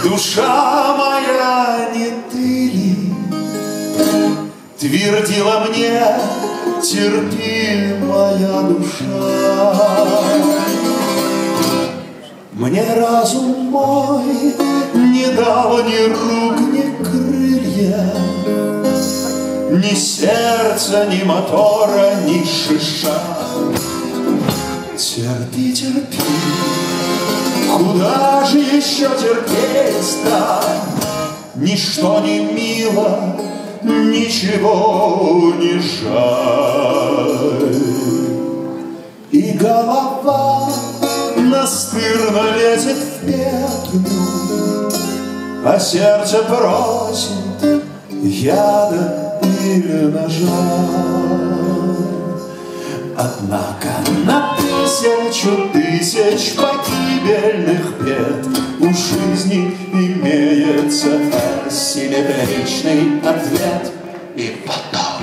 Душа моя, не ты ли твердила мне, терпи, моя душа? Мне разум мой не дал ни рук, ни крылья, ни сердца, ни мотора, ни шиша. Терпи, терпи, куда же еще терпеть-то? Ничто не мило, ничего не жаль. И голова настырно лезет в петлю, а сердце просит яда или ножа. Однако на тысячу тысяч погибельных бед у жизни имеется асимметричный ответ. И потом,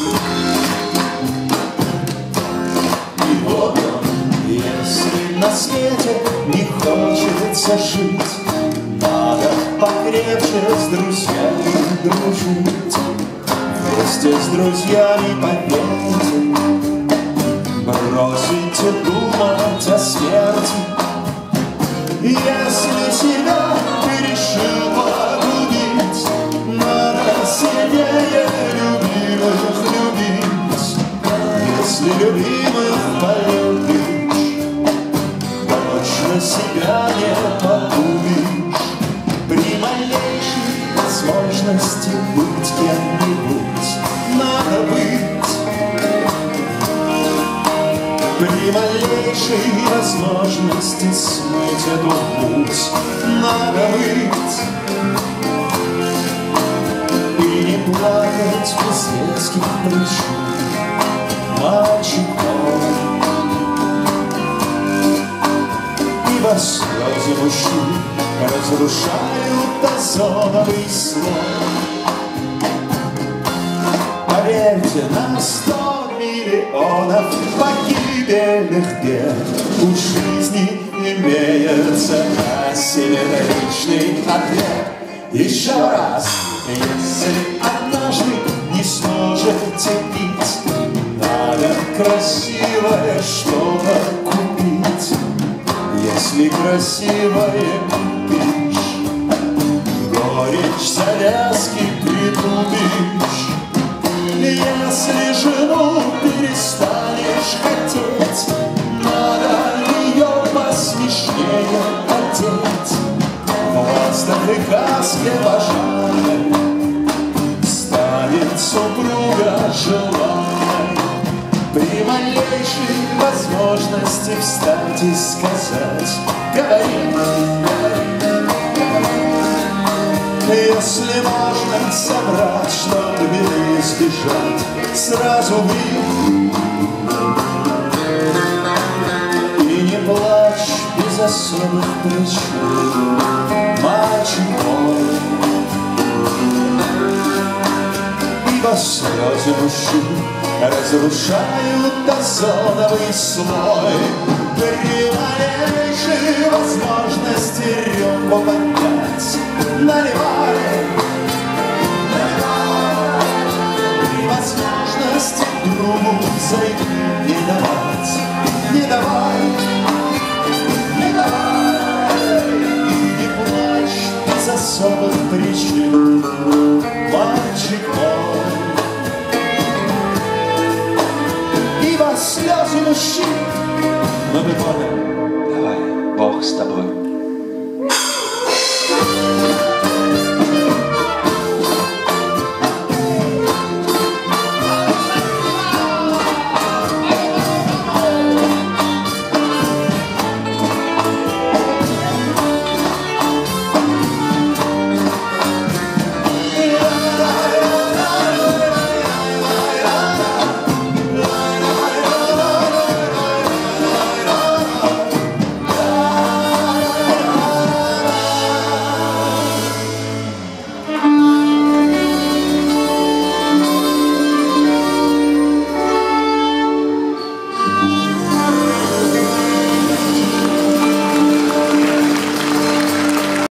и вот он, если на свете не хочется жить, надо покрепче с друзьями дружить. Вместе с друзьями, поверьте, бросите думать о смерти. Если себя ты решил погубить, надо сильнее любимых любить. Если любимых полюбишь, точно себя не погубишь. При малейшей возможности быть кем-нибудь надо быть. При малейшей возможности смыть эту путь надо быть. И не плакать без веских причин, мальчик мой. Ибо слезы мужчин разрушают озоновый слой. Поверьте, на 100 миллионов погибельных бед у жизни имеется асимметричный ответ. Еще раз, если однажды не сможете пить, надо красивое что-то купить. Если красивое купишь, горечь завязки притупишь. Если жену перестанешь хотеть, надо ее посмешнее одеть. В африканской пожарной станет супруга желанной. При малейшей возможности встать и сказать: говори, говори, говори. Если можно собрать, чтобы беды избежать, сразу ври. И не плачь без особых причин, мальчик мой. Ибо слезы мужчин разрушают озоновый слой. При малейшей возможности рюмку поднять наливай, наливай. При возможности другу взойти не давать, не давай, не давай. И не плачь без особых причин, мальчик мой. Ибо слезы мужчин. Мы бы давай, Бог с тобой.